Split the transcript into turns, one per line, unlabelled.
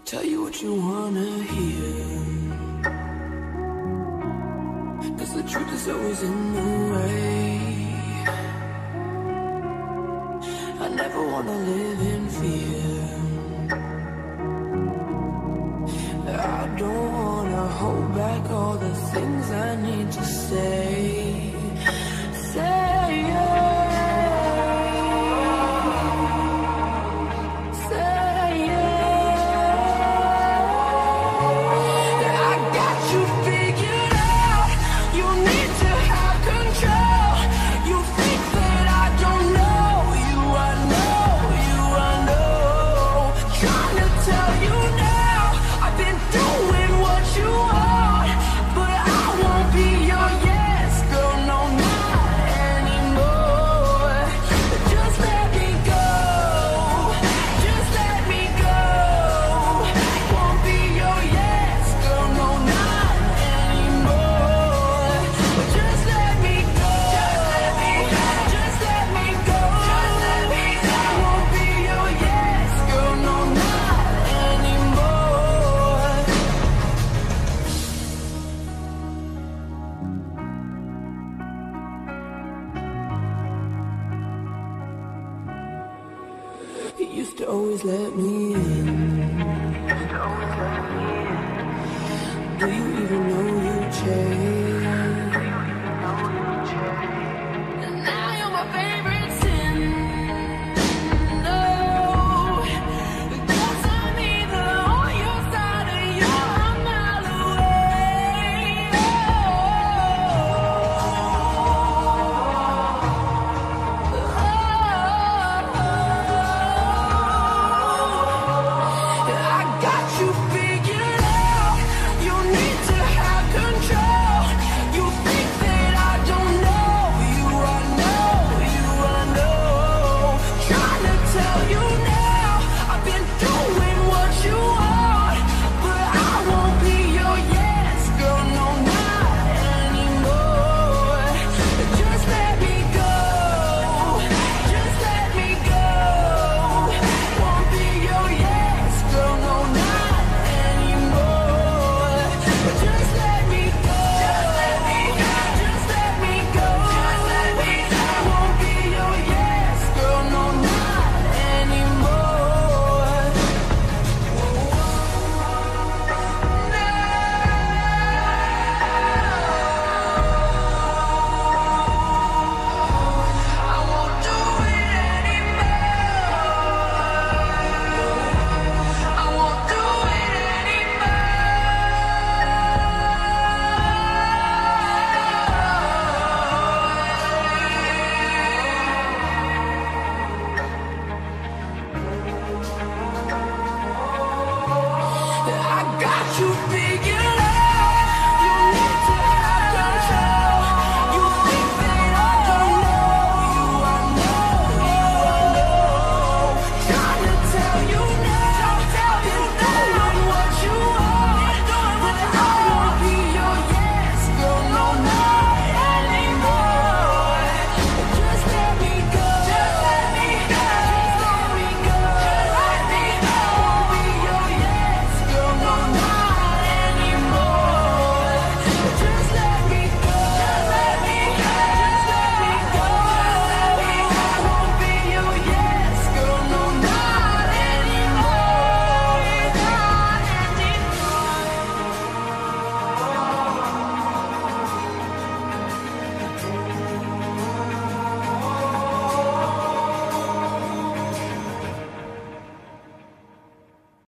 Tell you what you wanna hear, 'cause the truth is always in the way. I never wanna live in fear. I don't wanna hold back all the things I need to say. Say yeah. You used to always let me in. Do you even know you changed? And now you're my favorite sin. No, because I'm either on your side or you're a mile away. I got you figured out. You need to have control. You think that I don't know you. I know. Trying to tell you now, I've been doing what you want, but I won't be your yes, girl, no, not anymore. Just let me go. Just let me go. Won't be your yes, girl, no, not anymore. Just let me go. Just let me go. Won't be your yes, girl, no, not anymore. I won't do it anymore. I won't do it anymore. I got you.